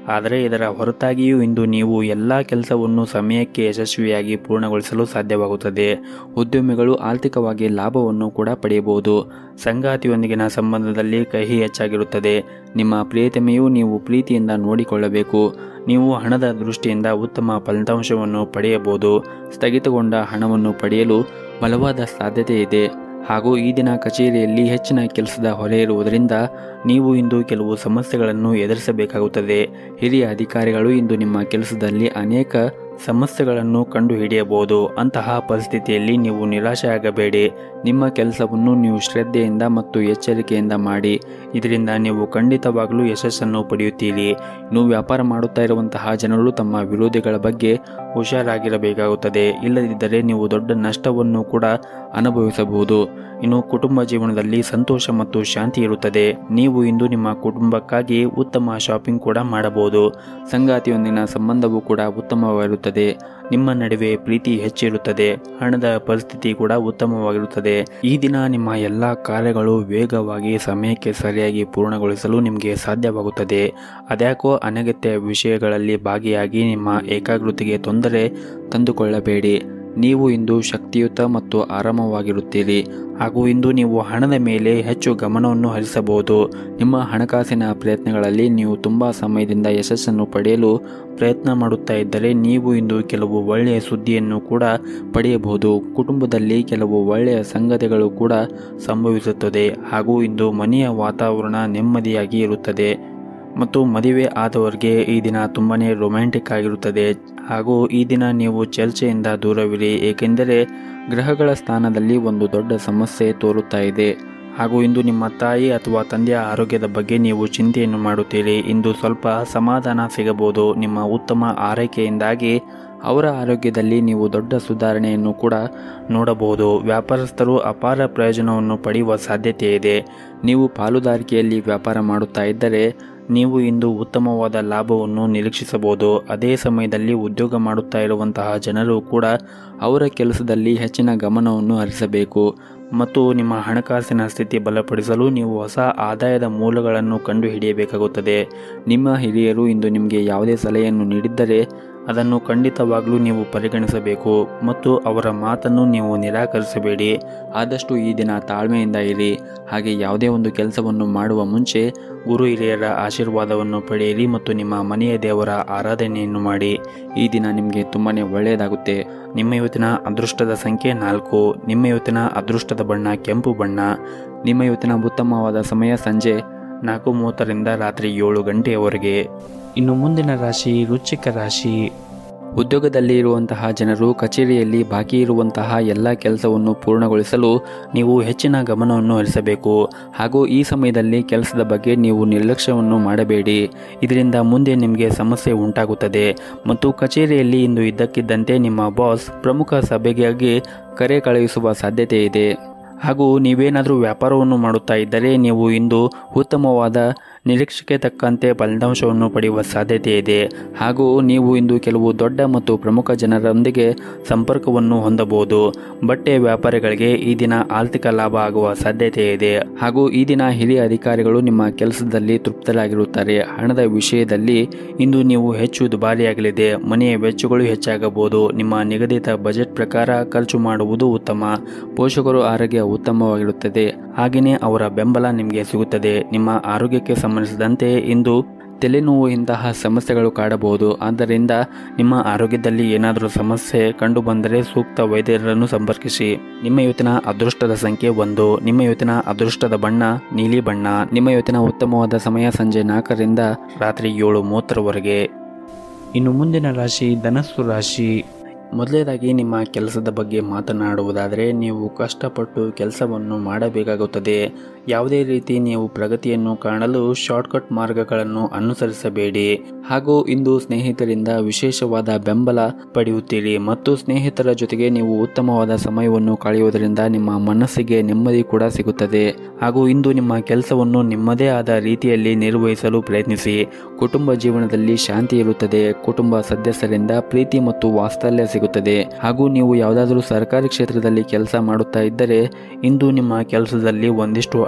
ಆದರೆ ಇದರ ಹೊರತಾಗಿಯೂ ಇಂದು ನೀವು ಎಲ್ಲ ಕೆಲಸವನ್ನು ಸಮಯಕ್ಕೆ ಯಶಸ್ವಿಯಾಗಿ ಪೂರ್ಣಗೊಳಿಸಲು ಸಾಧ್ಯವಾಗುತ್ತದೆ. ಉದ್ಯಮಿಗಳು ಆರ್ಥಿಕವಾಗಿ ಲಾಭವನ್ನು ಕೂಡ ಪಡೆಯಬಹುದು. ಸಂಗಾತಿಯೊಂದಿಗಿನ ಸಂಬಂಧದಲ್ಲಿ ಕಹಿ ಹೆಚ್ಚಾಗಿರುತ್ತದೆ. ನಿಮ್ಮ ಪ್ರಿಯತಮೆಯು ನೀವು ಪ್ರೀತಿಯಿಂದ ನೋಡಿಕೊಳ್ಳಬೇಕು. ನೀವು ಹಣದ ದೃಷ್ಟಿಯಿಂದ ಉತ್ತಮ ಫಲಿತಾಂಶವನ್ನು ಪಡೆಯಬಹುದು. ಸ್ಥಗಿತಗೊಂಡ ಹಣವನ್ನು ಪಡೆಯಲು ಬಲವಾದ ಸಾಧ್ಯತೆ ಇದೆ. ಹಾಗೂ ಈ ದಿನ ಕಚೇರಿಯಲ್ಲಿ ಹೆಚ್ಚಿನ ಕೆಲಸದ ಹೊರೆ ಇರುವುದರಿಂದ ನೀವು ಇಂದು ಕೆಲವು ಸಮಸ್ಯೆಗಳನ್ನು ಎದುರಿಸಬೇಕಾಗುತ್ತದೆ. ಹಿರಿಯ ಅಧಿಕಾರಿಗಳು ಇಂದು ನಿಮ್ಮ ಕೆಲಸದಲ್ಲಿ ಅನೇಕ ಸಮಸ್ಯೆಗಳನ್ನು ಕಂಡುಹಿಡಿಯಬಹುದು. ಅಂತಹ ಪರಿಸ್ಥಿತಿಯಲ್ಲಿ ನೀವು ನಿರಾಶೆಯಾಗಬೇಡಿ. ನಿಮ್ಮ ಕೆಲಸವನ್ನು ನೀವು ಶ್ರದ್ಧೆಯಿಂದ ಮತ್ತು ಎಚ್ಚರಿಕೆಯಿಂದ ಮಾಡಿ. ಇದರಿಂದ ನೀವು ಖಂಡಿತವಾಗಲೂ ಯಶಸ್ಸನ್ನು ಪಡೆಯುತ್ತೀರಿ. ಇನ್ನು ವ್ಯಾಪಾರ ಮಾಡುತ್ತಾ ಇರುವಂತಹ ಜನರು ತಮ್ಮ ವಿರೋಧಿಗಳ ಬಗ್ಗೆ ಹುಷಾರಾಗಿರಬೇಕಾಗುತ್ತದೆ. ಇಲ್ಲದಿದ್ದರೆ ನೀವು ದೊಡ್ಡ ನಷ್ಟವನ್ನು ಕೂಡ ಅನುಭವಿಸಬಹುದು. ಇನ್ನು ಕುಟುಂಬ ಜೀವನದಲ್ಲಿ ಸಂತೋಷ ಮತ್ತು ಶಾಂತಿ ಇರುತ್ತದೆ. ನೀವು ಇಂದು ನಿಮ್ಮ ಕುಟುಂಬಕ್ಕಾಗಿ ಉತ್ತಮ ಶಾಪಿಂಗ್ ಕೂಡ ಮಾಡಬಹುದು. ಸಂಗಾತಿಯೊಂದಿಗಿನ ಸಂಬಂಧವೂ ಕೂಡ ಉತ್ತಮವಾಗಿರುತ್ತದೆ. ನಿಮ್ಮ ನಡುವೆ ಪ್ರೀತಿ ಹೆಚ್ಚಿರುತ್ತದೆ. ಹಣದ ಪರಿಸ್ಥಿತಿ ಕೂಡ ಉತ್ತಮವಾಗಿರುತ್ತದೆ. ಈ ದಿನ ನಿಮ್ಮ ಎಲ್ಲ ಕಾರ್ಯಗಳು ವೇಗವಾಗಿ ಸಮಯಕ್ಕೆ ಸರಿಯಾಗಿ ಪೂರ್ಣಗೊಳಿಸಲು ನಿಮಗೆ ಸಾಧ್ಯವಾಗುತ್ತದೆ. ಅದ್ಯಾಕೋ ಅನಗತ್ಯ ವಿಷಯಗಳಲ್ಲಿ ಭಾಗಿಯಾಗಿ ನಿಮ್ಮ ಏಕಾಗ್ರತೆಗೆ ತೊಂದರೆ ತಂದುಕೊಳ್ಳಬೇಡಿ. ನೀವು ಇಂದು ಶಕ್ತಿಯುತ ಮತ್ತು ಆರಾಮವಾಗಿರುತ್ತೀರಿ. ಹಾಗೂ ಇಂದು ನೀವು ಹಣದ ಮೇಲೆ ಹೆಚ್ಚು ಗಮನವನ್ನು ಹರಿಸಬಹುದು. ನಿಮ್ಮ ಹಣಕಾಸಿನ ಪ್ರಯತ್ನಗಳಲ್ಲಿ ನೀವು ತುಂಬ ಸಮಯದಿಂದ ಯಶಸ್ಸನ್ನು ಪಡೆಯಲು ಪ್ರಯತ್ನ ಮಾಡುತ್ತಾ ಇದ್ದರೆ ನೀವು ಇಂದು ಕೆಲವು ಒಳ್ಳೆಯ ಸುದ್ದಿಯನ್ನು ಕೂಡ ಪಡೆಯಬಹುದು. ಕುಟುಂಬದಲ್ಲಿ ಕೆಲವು ಒಳ್ಳೆಯ ಸಂಗತಿಗಳು ಕೂಡ ಸಂಭವಿಸುತ್ತದೆ. ಹಾಗೂ ಇಂದು ಮನೆಯ ವಾತಾವರಣ ನೆಮ್ಮದಿಯಾಗಿ ಇರುತ್ತದೆ. ಮತ್ತು ಮದುವೆ ಆದವರಿಗೆ ಈ ದಿನ ತುಂಬಾ ರೊಮ್ಯಾಂಟಿಕ್ ಆಗಿರುತ್ತದೆ. ಹಾಗೂ ಈ ದಿನ ನೀವು ಚರ್ಚೆಯಿಂದ ದೂರವಿರಿ, ಏಕೆಂದರೆ ಗ್ರಹಗಳ ಸ್ಥಾನದಲ್ಲಿ ಒಂದು ದೊಡ್ಡ ಸಮಸ್ಯೆ ತೋರುತ್ತಾ ಇದೆ. ಹಾಗೂ ಇಂದು ನಿಮ್ಮ ತಾಯಿ ಅಥವಾ ತಂದೆಯ ಆರೋಗ್ಯದ ಬಗ್ಗೆ ನೀವು ಚಿಂತೆಯನ್ನು ಮಾಡುತ್ತೀರಿ. ಇಂದು ಸ್ವಲ್ಪ ಸಮಾಧಾನ ಸಿಗಬಹುದು. ನಿಮ್ಮ ಉತ್ತಮ ಆರೈಕೆಯಿಂದಾಗಿ ಅವರ ಆರೋಗ್ಯದಲ್ಲಿ ನೀವು ದೊಡ್ಡ ಸುಧಾರಣೆಯನ್ನು ಕೂಡ ನೋಡಬಹುದು. ವ್ಯಾಪಾರಸ್ಥರು ಅಪಾರ ಪ್ರಯೋಜನವನ್ನು ಪಡೆಯುವ ಸಾಧ್ಯತೆ ಇದೆ. ನೀವು ಪಾಲುದಾರಿಕೆಯಲ್ಲಿ ವ್ಯಾಪಾರ ಮಾಡುತ್ತಾ ಇದ್ದರೆ ನೀವು ಇಂದು ಉತ್ತಮವಾದ ಲಾಭವನ್ನು ನಿರೀಕ್ಷಿಸಬಹುದು. ಅದೇ ಸಮಯದಲ್ಲಿ ಉದ್ಯೋಗ ಮಾಡುತ್ತಾ ಇರುವಂತಹ ಜನರು ಕೂಡ ಅವರ ಕೆಲಸದಲ್ಲಿ ಹೆಚ್ಚಿನ ಗಮನವನ್ನು ಹರಿಸಬೇಕು. ಮತ್ತು ನಿಮ್ಮ ಹಣಕಾಸಿನ ಸ್ಥಿತಿ ಬಲಪಡಿಸಲು ನೀವು ಹೊಸ ಆದಾಯದ ಮೂಲಗಳನ್ನು ಕಂಡುಹಿಡಿಯಬೇಕಾಗುತ್ತದೆ. ನಿಮ್ಮ ಹಿರಿಯರು ಇಂದು ನಿಮಗೆ ಯಾವುದೇ ಸಲಹೆಯನ್ನು ನೀಡಿದ್ದರೆ ಅದನ್ನು ಖಂಡಿತವಾಗಲೂ ನೀವು ಪರಿಗಣಿಸಬೇಕು ಮತ್ತು ಅವರ ಮಾತನ್ನು ನೀವು ನಿರಾಕರಿಸಬೇಡಿ. ಆದಷ್ಟು ಈ ದಿನ ತಾಳ್ಮೆಯಿಂದ ಇರಿ. ಹಾಗೆ ಯಾವುದೇ ಒಂದು ಕೆಲಸವನ್ನು ಮಾಡುವ ಮುಂಚೆ ಗುರು ಹಿರಿಯರ ಆಶೀರ್ವಾದವನ್ನು ಪಡೆಯಿರಿ ಮತ್ತು ನಿಮ್ಮ ಮನೆಯ ದೇವರ ಆರಾಧನೆಯನ್ನು ಮಾಡಿ. ಈ ದಿನ ನಿಮಗೆ ತುಂಬಾ ಒಳ್ಳೆಯದಾಗುತ್ತೆ. ನಿಮ್ಮ ಇವತ್ತಿನ ಅದೃಷ್ಟದ ಸಂಖ್ಯೆ 4. ನಿಮ್ಮ ಇವತ್ತಿನ ಅದೃಷ್ಟದ ಬಣ್ಣ ಕೆಂಪು ಬಣ್ಣ. ನಿಮ್ಮ ಇವತ್ತಿನ ಉತ್ತಮವಾದ ಸಮಯ ಸಂಜೆ 4:30ರಿಂದ ರಾತ್ರಿ 7 ಗಂಟೆಯವರೆಗೆ. ಇನ್ನು ಮುಂದಿನ ರಾಶಿ ವೃಶ್ಚಿಕ ರಾಶಿ. ಉದ್ಯೋಗದಲ್ಲಿ ಇರುವಂತಹ ಜನರು ಕಚೇರಿಯಲ್ಲಿ ಬಾಕಿ ಇರುವಂತಹ ಎಲ್ಲ ಕೆಲಸವನ್ನು ಪೂರ್ಣಗೊಳಿಸಲು ನೀವು ಹೆಚ್ಚಿನ ಗಮನವನ್ನು ಹರಿಸಬೇಕು. ಹಾಗೂ ಈ ಸಮಯದಲ್ಲಿ ಕೆಲಸದ ಬಗ್ಗೆ ನೀವು ನಿರ್ಲಕ್ಷ್ಯವನ್ನು ಮಾಡಬೇಡಿ. ಇದರಿಂದ ಮುಂದೆ ನಿಮಗೆ ಸಮಸ್ಯೆ ಉಂಟಾಗುತ್ತದೆ. ಮತ್ತು ಕಚೇರಿಯಲ್ಲಿ ಇಂದು ಇದ್ದಕ್ಕಿದ್ದಂತೆ ನಿಮ್ಮ ಬಾಸ್ ಪ್ರಮುಖ ಸಭೆಗಾಗಿ ಕರೆ ಕಳುಹಿಸುವ ಸಾಧ್ಯತೆ ಇದೆ. ಹಾಗೂ ನೀವೇನಾದರೂ ವ್ಯಾಪಾರವನ್ನು ಮಾಡುತ್ತಾ ಇದ್ದರೆ ನೀವು ಇಂದು ಉತ್ತಮವಾದ ನಿರೀಕ್ಷೆಗೆ ತಕ್ಕಂತೆ ಫಲಿತಾಂಶವನ್ನು ಪಡೆಯುವ ಸಾಧ್ಯತೆ ಇದೆ. ಹಾಗೂ ನೀವು ಇಂದು ಕೆಲವು ದೊಡ್ಡ ಮತ್ತು ಪ್ರಮುಖ ಜನರೊಂದಿಗೆ ಸಂಪರ್ಕವನ್ನು ಹೊಂದಬಹುದು. ಬಟ್ಟೆ ವ್ಯಾಪಾರಿಗಳಿಗೆ ಈ ದಿನ ಆರ್ಥಿಕ ಲಾಭ ಆಗುವ ಸಾಧ್ಯತೆ ಇದೆ. ಹಾಗೂ ಈ ದಿನ ಹಿರಿಯ ಅಧಿಕಾರಿಗಳು ನಿಮ್ಮ ಕೆಲಸದಲ್ಲಿ ತೃಪ್ತರಾಗಿರುತ್ತಾರೆ. ಹಣದ ವಿಷಯದಲ್ಲಿ ಇಂದು ನೀವು ಹೆಚ್ಚು ದುಬಾರಿಯಾಗಲಿದೆ. ಮನೆಯ ವೆಚ್ಚಗಳು ಹೆಚ್ಚಾಗಬಹುದು. ನಿಮ್ಮ ನಿಗದಿತ ಬಜೆಟ್ ಪ್ರಕಾರ ಖರ್ಚು ಮಾಡುವುದು ಉತ್ತಮ. ಪೋಷಕರು ಆರೋಗ್ಯ ಉತ್ತಮವಾಗಿರುತ್ತದೆ. ಹಾಗೆಯೇ ಅವರ ಬೆಂಬಲ ನಿಮಗೆ ಸಿಗುತ್ತದೆ. ನಿಮ್ಮ ಆರೋಗ್ಯಕ್ಕೆ ಸಂಬಂಧಿಸಿದಂತೆ ಇಂದು ತಲೆನೋವು ಇಂತಹ ಸಮಸ್ಯೆಗಳು ಕಾಡಬಹುದು. ಆದ್ದರಿಂದ ನಿಮ್ಮ ಆರೋಗ್ಯದಲ್ಲಿ ಏನಾದರೂ ಸಮಸ್ಯೆ ಕಂಡು ಬಂದರೆ ಸೂಕ್ತ ವೈದ್ಯರನ್ನು ಸಂಪರ್ಕಿಸಿ. ನಿಮ್ಮ ಇವತ್ತಿನ ಅದೃಷ್ಟದ ಸಂಖ್ಯೆ 1. ನಿಮ್ಮ ಇವತ್ತಿನ ಅದೃಷ್ಟದ ಬಣ್ಣ ನೀಲಿ ಬಣ್ಣ. ನಿಮ್ಮ ಇವತ್ತಿನ ಉತ್ತಮವಾದ ಸಮಯ ಸಂಜೆ 4ರಿಂದ ರಾತ್ರಿ 7:30ರವರೆಗೆ. ಇನ್ನು ಮುಂದಿನ ರಾಶಿ ಧನಸ್ಸು ರಾಶಿ. ಮೊದಲನೇದಾಗಿ ನಿಮ್ಮ ಕೆಲಸದ ಬಗ್ಗೆ ಮಾತನಾಡುವುದಾದರೆ ನೀವು ಕಷ್ಟಪಟ್ಟು ಕೆಲಸವನ್ನು ಮಾಡಬೇಕಾಗುತ್ತದೆ. ಯಾವುದೇ ರೀತಿ ನೀವು ಪ್ರಗತಿಯನ್ನು ಕಾಣಲು ಶಾರ್ಟ್ಕಟ್ ಮಾರ್ಗಗಳನ್ನು ಅನುಸರಿಸಬೇಡಿ. ಹಾಗೂ ಇಂದು ಸ್ನೇಹಿತರಿಂದ ವಿಶೇಷವಾದ ಬೆಂಬಲ ಪಡೆಯುತ್ತೀರಿ ಮತ್ತು ಸ್ನೇಹಿತರ ಜೊತೆಗೆ ನೀವು ಉತ್ತಮವಾದ ಸಮಯವನ್ನು ಕಳೆಯುವುದರಿಂದ ನಿಮ್ಮ ಮನಸ್ಸಿಗೆ ನೆಮ್ಮದಿ ಕೂಡ ಸಿಗುತ್ತದೆ. ಹಾಗೂ ಇಂದು ನಿಮ್ಮ ಕೆಲಸವನ್ನು ನಿಮ್ಮದೇ ಆದ ರೀತಿಯಲ್ಲಿ ನಿರ್ವಹಿಸಲು ಪ್ರಯತ್ನಿಸಿ. ಕುಟುಂಬ ಜೀವನದಲ್ಲಿ ಶಾಂತಿ ಇರುತ್ತದೆ. ಕುಟುಂಬ ಸದಸ್ಯರಿಂದ ಪ್ರೀತಿ ಮತ್ತು ವಾತ್ಸಲ್ಯ ಸಿಗುತ್ತದೆ. ಹಾಗೂ ನೀವು ಯಾವುದಾದರೂ ಸರ್ಕಾರಿ ಕ್ಷೇತ್ರದಲ್ಲಿ ಕೆಲಸ ಮಾಡುತ್ತಾ ಇದ್ದರೆ ಇಂದು ನಿಮ್ಮ ಕೆಲಸದಲ್ಲಿ ಒಂದಿಷ್ಟು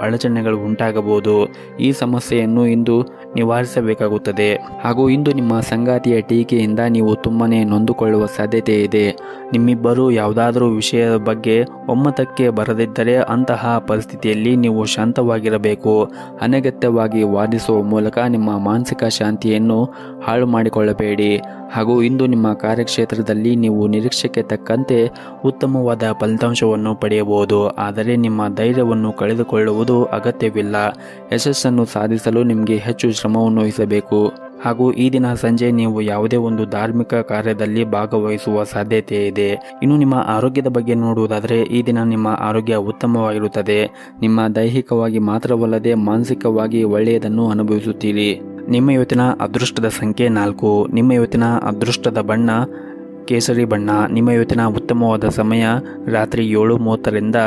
ಅಡಚಣೆಗಳು ಉಂಟಾಗಬಹುದು. ಈ ಸಮಸ್ಯೆಯನ್ನು ಇಂದು ನಿವಾರಿಸಬೇಕಾಗುತ್ತದೆ. ಹಾಗೂ ಇಂದು ನಿಮ್ಮ ಸಂಗಾತಿಯ ಟೀಕೆಯಿಂದ ನೀವು ತುಂಬನೇ ನೊಂದುಕೊಳ್ಳುವ ಸಾಧ್ಯತೆ ಇದೆ. ನಿಮ್ಮಿಬ್ಬರು ಯಾವುದಾದರೂ ವಿಷಯದ ಬಗ್ಗೆ ಒಮ್ಮತಕ್ಕೆ ಬರದಿದ್ದರೆ ಅಂತಹ ಪರಿಸ್ಥಿತಿಯಲ್ಲಿ ನೀವು ಶಾಂತವಾಗಿರಬೇಕು. ಅನಗತ್ಯವಾಗಿ ವಾದಿಸುವ ಮೂಲಕ ನಿಮ್ಮ ಮಾನಸಿಕ ಶಾಂತಿಯನ್ನು ಹಾಳು ಮಾಡಿಕೊಳ್ಳಬೇಡಿ. ಹಾಗೂ ಇಂದು ನಿಮ್ಮ ಕಾರ್ಯಕ್ಷೇತ್ರದಲ್ಲಿ ನೀವು ನಿರೀಕ್ಷೆಗೆ ತಕ್ಕಂತೆ ಉತ್ತಮವಾದ ಫಲಿತಾಂಶವನ್ನು ಪಡೆಯಬಹುದು. ಆದರೆ ನಿಮ್ಮ ಧೈರ್ಯವನ್ನು ಕಳೆದುಕೊಳ್ಳುವುದು ಅಗತ್ಯವಿಲ್ಲ. ಯಶಸ್ಸನ್ನು ಸಾಧಿಸಲು ನಿಮಗೆ ಹೆಚ್ಚು ಶ್ರಮವನ್ನು ವಹಿಸಬೇಕು. ಹಾಗೂ ಈ ದಿನ ಸಂಜೆ ನೀವು ಯಾವುದೇ ಒಂದು ಧಾರ್ಮಿಕ ಕಾರ್ಯದಲ್ಲಿ ಭಾಗವಹಿಸುವ ಸಾಧ್ಯತೆ ಇದೆ. ಇನ್ನು ನಿಮ್ಮ ಆರೋಗ್ಯದ ಬಗ್ಗೆ ನೋಡುವುದಾದರೆ ಈ ದಿನ ನಿಮ್ಮ ಆರೋಗ್ಯ ಉತ್ತಮವಾಗಿರುತ್ತದೆ. ನಿಮ್ಮ ದೈಹಿಕವಾಗಿ ಮಾತ್ರವಲ್ಲದೆ ಮಾನಸಿಕವಾಗಿ ಒಳ್ಳೆಯದನ್ನು ಅನುಭವಿಸುತ್ತೀರಿ. ನಿಮ್ಮ ಇವತ್ತಿನ ಅದೃಷ್ಟದ ಸಂಖ್ಯೆ 4. ನಿಮ್ಮ ಇವತ್ತಿನ ಅದೃಷ್ಟದ ಬಣ್ಣ ಕೇಸರಿ ಬಣ್ಣ. ನಿಮ್ಮ ಇವತ್ತಿನ ಉತ್ತಮವಾದ ಸಮಯ ರಾತ್ರಿ 7:30ರಿಂದ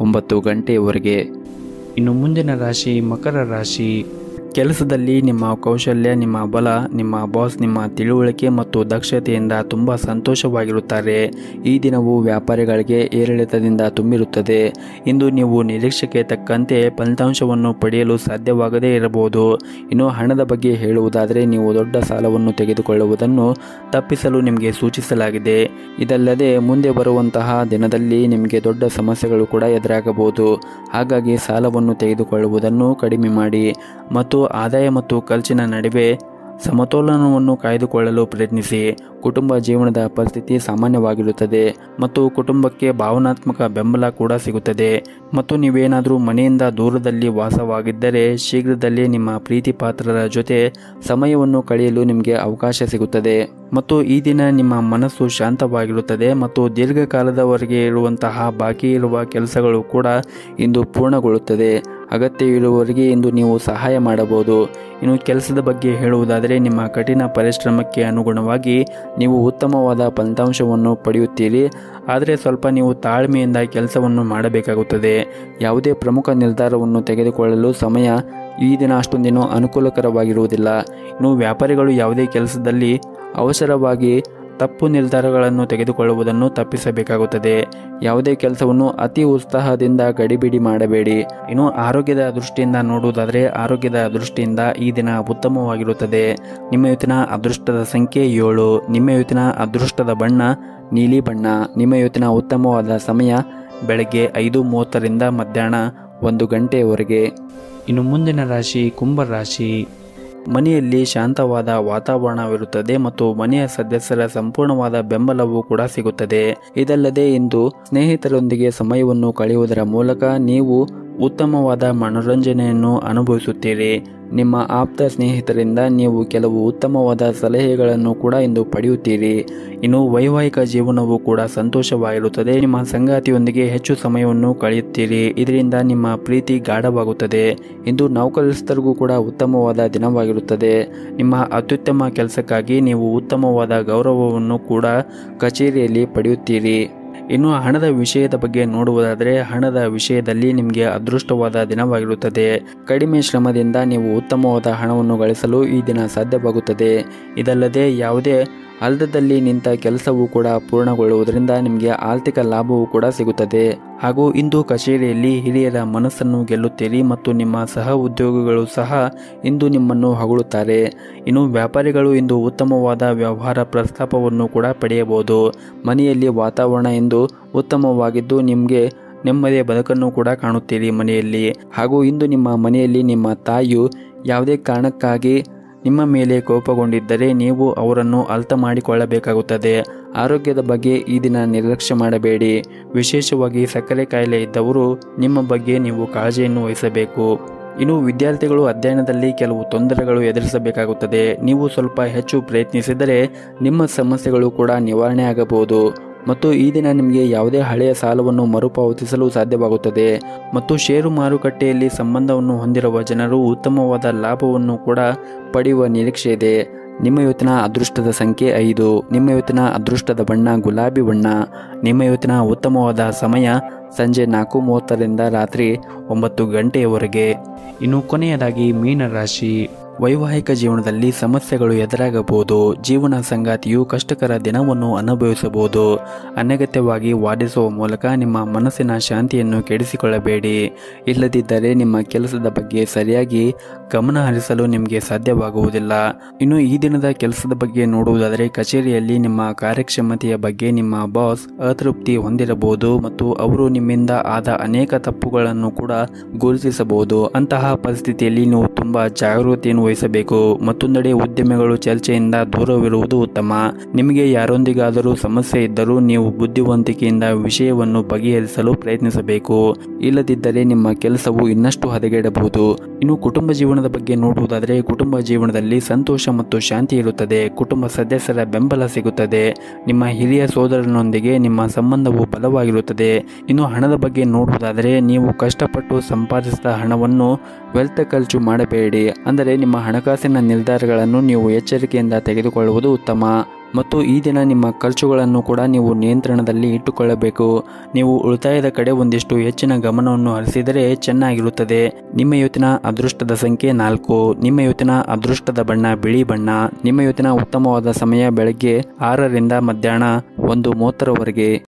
9 ಗಂಟೆಯವರೆಗೆ. ಇನ್ನು ಮುಂದಿನ ರಾಶಿ ಮಕರ ರಾಶಿ. ಕೆಲಸದಲ್ಲಿ ನಿಮ್ಮ ಕೌಶಲ್ಯ, ನಿಮ್ಮ ಬಲ, ನಿಮ್ಮ ಬಾಸ್ ನಿಮ್ಮ ತಿಳುವಳಿಕೆ ಮತ್ತು ದಕ್ಷತೆಯಿಂದ ತುಂಬ ಸಂತೋಷವಾಗಿರುತ್ತಾರೆ. ಈ ದಿನವು ವ್ಯಾಪಾರಿಗಳಿಗೆ ಏರಿಳಿತದಿಂದ ತುಂಬಿರುತ್ತದೆ. ಇಂದು ನೀವು ನಿರೀಕ್ಷೆಗೆ ತಕ್ಕಂತೆ ಫಲಿತಾಂಶವನ್ನು ಪಡೆಯಲು ಸಾಧ್ಯವಾಗದೇ ಇರಬಹುದು. ಇನ್ನು ಹಣದ ಬಗ್ಗೆ ಹೇಳುವುದಾದರೆ ನೀವು ದೊಡ್ಡ ಸಾಲವನ್ನು ತೆಗೆದುಕೊಳ್ಳುವುದನ್ನು ತಪ್ಪಿಸಲು ನಿಮಗೆ ಸೂಚಿಸಲಾಗಿದೆ. ಇದಲ್ಲದೆ ಮುಂದೆ ಬರುವಂತಹ ದಿನದಲ್ಲಿ ನಿಮಗೆ ದೊಡ್ಡ ಸಮಸ್ಯೆಗಳು ಕೂಡ ಎದುರಾಗಬಹುದು. ಹಾಗಾಗಿ ಸಾಲವನ್ನು ತೆಗೆದುಕೊಳ್ಳುವುದನ್ನು ಕಡಿಮೆ ಮಾಡಿ ಮತ್ತು ಆದಾಯ ಮತ್ತು ಖರ್ಚಿನ ನಡುವೆ ಸಮತೋಲನವನ್ನು ಕಾಯ್ದುಕೊಳ್ಳಲು ಪ್ರಯತ್ನಿಸಿ. ಕುಟುಂಬ ಜೀವನದ ಪರಿಸ್ಥಿತಿ ಸಾಮಾನ್ಯವಾಗಿರುತ್ತದೆ ಮತ್ತು ಕುಟುಂಬಕ್ಕೆ ಭಾವನಾತ್ಮಕ ಬೆಂಬಲ ಕೂಡ ಸಿಗುತ್ತದೆ. ಮತ್ತು ನೀವೇನಾದರೂ ಮನೆಯಿಂದ ದೂರದಲ್ಲಿ ವಾಸವಾಗಿದ್ದರೆ ಶೀಘ್ರದಲ್ಲೇ ನಿಮ್ಮ ಪ್ರೀತಿ ಪಾತ್ರರ ಜೊತೆ ಸಮಯವನ್ನು ಕಳೆಯಲು ನಿಮಗೆ ಅವಕಾಶ ಸಿಗುತ್ತದೆ. ಮತ್ತು ಈ ದಿನ ನಿಮ್ಮ ಮನಸ್ಸು ಶಾಂತವಾಗಿರುತ್ತದೆ ಮತ್ತು ದೀರ್ಘಕಾಲದವರೆಗೆ ಇರುವಂತಹ ಬಾಕಿ ಇರುವ ಕೆಲಸಗಳು ಕೂಡ ಇಂದು ಪೂರ್ಣಗೊಳ್ಳುತ್ತದೆ. ಅಗತ್ಯವಿರುವವರಿಗೆ ಇಂದು ನೀವು ಸಹಾಯ ಮಾಡಬಹುದು. ಇನ್ನು ಕೆಲಸದ ಬಗ್ಗೆ ಹೇಳುವುದಾದರೆ ನಿಮ್ಮ ಕಠಿಣ ಪರಿಶ್ರಮಕ್ಕೆ ಅನುಗುಣವಾಗಿ ನೀವು ಉತ್ತಮವಾದ ಫಲಿತಾಂಶವನ್ನು ಪಡೆಯುತ್ತೀರಿ. ಆದರೆ ಸ್ವಲ್ಪ ನೀವು ತಾಳ್ಮೆಯಿಂದ ಕೆಲಸವನ್ನು ಮಾಡಬೇಕಾಗುತ್ತದೆ. ಯಾವುದೇ ಪ್ರಮುಖ ನಿರ್ಧಾರವನ್ನು ತೆಗೆದುಕೊಳ್ಳಲು ಸಮಯ ಈ ದಿನ ಅಷ್ಟೊಂದೇನೂ ಅನುಕೂಲಕರವಾಗಿರುವುದಿಲ್ಲ. ಇನ್ನು ವ್ಯಾಪಾರಿಗಳು ಯಾವುದೇ ಕೆಲಸದಲ್ಲಿ ಅವಸರವಾಗಿ ತಪ್ಪು ನಿರ್ಧಾರಗಳನ್ನು ತೆಗೆದುಕೊಳ್ಳುವುದನ್ನು ತಪ್ಪಿಸಬೇಕಾಗುತ್ತದೆ. ಯಾವುದೇ ಕೆಲಸವನ್ನು ಅತಿ ಉತ್ಸಾಹದಿಂದ ಗಡಿಬಿಡಿ ಮಾಡಬೇಡಿ. ಇನ್ನು ಆರೋಗ್ಯದ ದೃಷ್ಟಿಯಿಂದ ನೋಡುವುದಾದರೆ ಆರೋಗ್ಯದ ದೃಷ್ಟಿಯಿಂದ ಈ ದಿನ ಉತ್ತಮವಾಗಿರುತ್ತದೆ. ನಿಮ್ಮ ಇವತ್ತಿನ ಅದೃಷ್ಟದ ಸಂಖ್ಯೆ 7. ನಿಮ್ಮ ಇವತ್ತಿನ ಅದೃಷ್ಟದ ಬಣ್ಣ ನೀಲಿ ಬಣ್ಣ. ನಿಮ್ಮ ಇವತ್ತಿನ ಉತ್ತಮವಾದ ಸಮಯ ಬೆಳಗ್ಗೆ 5:30ರಿಂದ ಮಧ್ಯಾಹ್ನ 1 ಗಂಟೆಯವರೆಗೆ. ಇನ್ನು ಮುಂದಿನ ರಾಶಿ ಕುಂಭ ರಾಶಿ. ಮನೆಯಲ್ಲಿ ಶಾಂತವಾದ ವಾತಾವರಣವಿರುತ್ತದೆ ಮತ್ತು ಮನೆಯ ಸದಸ್ಯರ ಸಂಪೂರ್ಣವಾದ ಬೆಂಬಲವೂ ಕೂಡ ಸಿಗುತ್ತದೆ. ಇದಲ್ಲದೆ ಇಂದು ಸ್ನೇಹಿತರೊಂದಿಗೆ ಸಮಯವನ್ನು ಕಳೆಯುವುದರ ಮೂಲಕ ನೀವು ಉತ್ತಮವಾದ ಮನೋರಂಜನೆಯನ್ನು ಅನುಭವಿಸುತ್ತೀರಿ. ನಿಮ್ಮ ಆಪ್ತ ಸ್ನೇಹಿತರಿಂದ ನೀವು ಕೆಲವು ಉತ್ತಮವಾದ ಸಲಹೆಗಳನ್ನು ಕೂಡ ಇಂದು ಪಡೆಯುತ್ತೀರಿ. ಇನ್ನು ವೈವಾಹಿಕ ಜೀವನವೂ ಕೂಡ ಸಂತೋಷವಾಗಿರುತ್ತದೆ. ನಿಮ್ಮ ಸಂಗಾತಿಯೊಂದಿಗೆ ಹೆಚ್ಚು ಸಮಯವನ್ನು ಕಳೆಯುತ್ತೀರಿ. ಇದರಿಂದ ನಿಮ್ಮ ಪ್ರೀತಿ ಗಾಢವಾಗುತ್ತದೆ. ಇಂದು ನೌಕರಸ್ಥರಿಗೂ ಕೂಡ ಉತ್ತಮವಾದ ದಿನವಾಗಿರುತ್ತದೆ. ನಿಮ್ಮ ಅತ್ಯುತ್ತಮ ಕೆಲಸಕ್ಕಾಗಿ ನೀವು ಉತ್ತಮವಾದ ಗೌರವವನ್ನು ಕೂಡ ಕಚೇರಿಯಲ್ಲಿ ಪಡೆಯುತ್ತೀರಿ. ಇನ್ನು ಹಣದ ವಿಷಯದ ಬಗ್ಗೆ ನೋಡುವುದಾದರೆ ಹಣದ ವಿಷಯದಲ್ಲಿ ನಿಮಗೆ ಅದೃಷ್ಟವಾದ ದಿನವಾಗಿರುತ್ತದೆ. ಕಡಿಮೆ ಶ್ರಮದಿಂದ ನೀವು ಉತ್ತಮವಾದ ಹಣವನ್ನು ಗಳಿಸಲು ಈ ದಿನ ಸಾಧ್ಯವಾಗುತ್ತದೆ. ಇದಲ್ಲದೆ ಯಾವುದೇ ಅರ್ಧದಲ್ಲಿ ನಿಂತ ಕೆಲಸವೂ ಕೂಡ ಪೂರ್ಣಗೊಳ್ಳುವುದರಿಂದ ನಿಮಗೆ ಆರ್ಥಿಕ ಲಾಭವೂ ಕೂಡ ಸಿಗುತ್ತದೆ. ಹಾಗೂ ಇಂದು ಕಚೇರಿಯಲ್ಲಿ ಹಿರಿಯರ ಮನಸ್ಸನ್ನು ಗೆಲ್ಲುತ್ತೀರಿ ಮತ್ತು ನಿಮ್ಮ ಸಹ ಉದ್ಯೋಗಿಗಳು ಸಹ ಇಂದು ನಿಮ್ಮನ್ನು ಹೊಗಳುತ್ತಾರೆ. ಇನ್ನು ವ್ಯಾಪಾರಿಗಳು ಇಂದು ಉತ್ತಮವಾದ ವ್ಯವಹಾರ ಪ್ರಸ್ತಾಪವನ್ನು ಕೂಡ ಪಡೆಯಬಹುದು. ಮನೆಯಲ್ಲಿ ವಾತಾವರಣ ಇಂದು ಉತ್ತಮವಾಗಿದ್ದು ನಿಮಗೆ ನೆಮ್ಮದಿಯ ಬದುಕನ್ನು ಕೂಡ ಕಾಣುತ್ತೀರಿ ಮನೆಯಲ್ಲಿ. ಹಾಗೂ ಇಂದು ನಿಮ್ಮ ಮನೆಯಲ್ಲಿ ನಿಮ್ಮ ತಾಯಿಯು ಯಾವುದೇ ಕಾರಣಕ್ಕಾಗಿ ನಿಮ್ಮ ಮೇಲೆ ಕೋಪಗೊಂಡಿದ್ದರೆ ನೀವು ಅವರನ್ನು ಅರ್ಥ ಮಾಡಿಕೊಳ್ಳಬೇಕಾಗುತ್ತದೆ. ಆರೋಗ್ಯದ ಬಗ್ಗೆ ಈ ದಿನ ನಿರ್ಲಕ್ಷ್ಯ ಮಾಡಬೇಡಿ. ವಿಶೇಷವಾಗಿ ಸಕ್ಕರೆ ಕಾಯಿಲೆ ಇದ್ದವರು ನಿಮ್ಮ ಬಗ್ಗೆ ನೀವು ಕಾಳಜಿಯನ್ನು ವಹಿಸಬೇಕು. ಇನ್ನು ವಿದ್ಯಾರ್ಥಿಗಳು ಅಧ್ಯಯನದಲ್ಲಿ ಕೆಲವು ತೊಂದರೆಗಳು ಎದುರಿಸಬೇಕಾಗುತ್ತದೆ. ನೀವು ಸ್ವಲ್ಪ ಹೆಚ್ಚು ಪ್ರಯತ್ನಿಸಿದರೆ ನಿಮ್ಮ ಸಮಸ್ಯೆಗಳು ಕೂಡ ನಿವಾರಣೆ ಆಗಬಹುದು. ಮತ್ತು ಈ ದಿನ ನಿಮಗೆ ಯಾವುದೇ ಹಳೆಯ ಸಾಲವನ್ನು ಮರುಪಾವತಿಸಲು ಸಾಧ್ಯವಾಗುತ್ತದೆ. ಮತ್ತು ಷೇರು ಮಾರುಕಟ್ಟೆಯಲ್ಲಿ ಸಂಬಂಧವನ್ನು ಹೊಂದಿರುವ ಜನರು ಉತ್ತಮವಾದ ಲಾಭವನ್ನು ಕೂಡ ಪಡೆಯುವ ನಿರೀಕ್ಷೆ ಇದೆ. ನಿಮ್ಮ ಇವತ್ತಿನ ಅದೃಷ್ಟದ ಸಂಖ್ಯೆ 5. ನಿಮ್ಮ ಇವತ್ತಿನ ಅದೃಷ್ಟದ ಬಣ್ಣ ಗುಲಾಬಿ ಬಣ್ಣ. ನಿಮ್ಮ ಇವತ್ತಿನ ಉತ್ತಮವಾದ ಸಮಯ ಸಂಜೆ 4:30ರಿಂದ ರಾತ್ರಿ 9 ಗಂಟೆಯವರೆಗೆ. ಇನ್ನು ಕೊನೆಯದಾಗಿ ಮೀನರಾಶಿ. ವೈವಾಹಿಕ ಜೀವನದಲ್ಲಿ ಸಮಸ್ಯೆಗಳು ಎದುರಾಗಬಹುದು. ಜೀವನ ಸಂಗಾತಿಯು ಕಷ್ಟಕರ ದಿನವನ್ನು ಅನುಭವಿಸಬಹುದು. ಅನಗತ್ಯವಾಗಿ ವಾದಿಸುವ ಮೂಲಕ ನಿಮ್ಮ ಮನಸ್ಸಿನ ಶಾಂತಿಯನ್ನು ಕೆಡಿಸಿಕೊಳ್ಳಬೇಡಿ. ಇಲ್ಲದಿದ್ದರೆ ನಿಮ್ಮ ಕೆಲಸದ ಬಗ್ಗೆ ಸರಿಯಾಗಿ ಗಮನ ಹರಿಸಲು ನಿಮಗೆ ಸಾಧ್ಯವಾಗುವುದಿಲ್ಲ. ಇನ್ನು ಈ ದಿನದ ಕೆಲಸದ ಬಗ್ಗೆ ನೋಡುವುದಾದರೆ ಕಚೇರಿಯಲ್ಲಿ ನಿಮ್ಮ ಕಾರ್ಯಕ್ಷಮತೆಯ ಬಗ್ಗೆ ನಿಮ್ಮ ಬಾಸ್ ಅತೃಪ್ತಿ ಹೊಂದಿರಬಹುದು ಮತ್ತು ಅವರು ನಿಮ್ಮಿಂದ ಆದ ಅನೇಕ ತಪ್ಪುಗಳನ್ನು ಕೂಡ ಗುರುತಿಸಬಹುದು. ಅಂತಹ ಪರಿಸ್ಥಿತಿಯಲ್ಲಿ ನೀವು ತುಂಬಾ ಜಾಗೃತಿಯನ್ನು ವಹಿಸಬೇಕು. ಮತ್ತೊಂದೆಡೆ ಉದ್ಯಮಿಗಳು ಚರ್ಚೆಯಿಂದ ದೂರವಿರುವುದು ಉತ್ತಮ. ನಿಮಗೆ ಯಾರೊಂದಿಗಾದರೂ ಸಮಸ್ಯೆ ಇದ್ದರೂ ನೀವು ಬುದ್ಧಿವಂತಿಕೆಯಿಂದ ವಿಷಯವನ್ನು ಬಗೆಹರಿಸಲು ಪ್ರಯತ್ನಿಸಬೇಕು. ಇಲ್ಲದಿದ್ದರೆ ನಿಮ್ಮ ಕೆಲಸವು ಇನ್ನಷ್ಟು ಹದಗೆಡಬಹುದು. ಇನ್ನು ಕುಟುಂಬ ಜೀವನದ ಬಗ್ಗೆ ನೋಡುವುದಾದರೆ ಕುಟುಂಬ ಜೀವನದಲ್ಲಿ ಸಂತೋಷ ಮತ್ತು ಶಾಂತಿ ಇರುತ್ತದೆ. ಕುಟುಂಬ ಸದಸ್ಯರ ಬೆಂಬಲ ಸಿಗುತ್ತದೆ. ನಿಮ್ಮ ಹಿರಿಯ ಸೋದರನೊಂದಿಗೆ ನಿಮ್ಮ ಸಂಬಂಧವು ಬಲವಾಗಿರುತ್ತದೆ. ಇನ್ನು ಹಣದ ಬಗ್ಗೆ ನೋಡುವುದಾದರೆ ನೀವು ಕಷ್ಟಪಟ್ಟು ಸಂಪಾದಿಸಿದ ಹಣವನ್ನು ವ್ಯರ್ಥ ಖರ್ಚು ಮಾಡಬೇಡಿ. ಅಂದರೆ ನಿಮ್ಮ ಹಣಕಾಸಿನ ನಿರ್ಧಾರಗಳನ್ನು ನೀವು ಎಚ್ಚರಿಕೆಯಿಂದ ತೆಗೆದುಕೊಳ್ಳುವುದು ಉತ್ತಮ. ಮತ್ತು ಈ ದಿನ ನಿಮ್ಮ ಖರ್ಚುಗಳನ್ನು ಕೂಡ ನೀವು ನಿಯಂತ್ರಣದಲ್ಲಿ ಇಟ್ಟುಕೊಳ್ಳಬೇಕು. ನೀವು ಉಳಿತಾಯದ ಕಡೆ ಒಂದಿಷ್ಟು ಹೆಚ್ಚಿನ ಗಮನವನ್ನು ಹರಿಸಿದರೆ ಚೆನ್ನಾಗಿರುತ್ತದೆ. ನಿಮ್ಮ ಇವತ್ತಿನ ಅದೃಷ್ಟದ ಸಂಖ್ಯೆ 4. ನಿಮ್ಮ ಇವತ್ತಿನ ಅದೃಷ್ಟದ ಬಣ್ಣ ಬಿಳಿ ಬಣ್ಣ. ನಿಮ್ಮ ಇವತ್ತಿನ ಉತ್ತಮವಾದ ಸಮಯ ಬೆಳಗ್ಗೆ 6 ರಿಂದ ಮಧ್ಯಾಹ್ನ 1:30 ವರೆಗೆ.